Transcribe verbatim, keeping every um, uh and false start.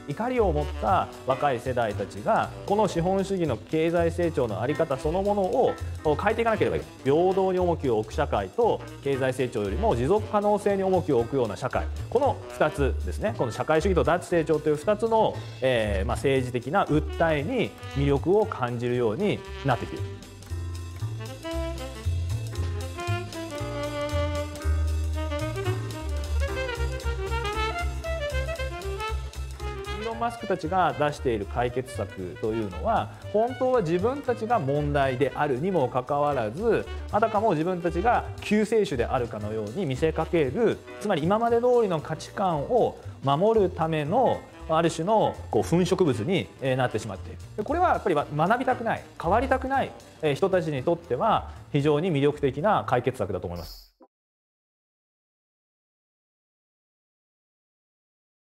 怒りを持った若い世代たちがこの資本主義の経済成長の在り方そのものを変えていかなければいけない。平等に重きを置く社会と経済成長よりも持続可能性に重きを置くような社会、このふたつですね。この社会主義と脱成長というふたつの、えーまあ、政治的な訴えに魅力を感じるようになってきている。イーロン・マスクたちが出している解決策というのは本当は自分たちが問題であるにもかかわらず、あたかも自分たちが救世主であるかのように見せかける、つまり今まで通りの価値観を守るためのある種のこう粉飾物になってしまっている。これはやっぱり学びたくない、変わりたくない人たちにとっては非常に魅力的な解決策だと思います。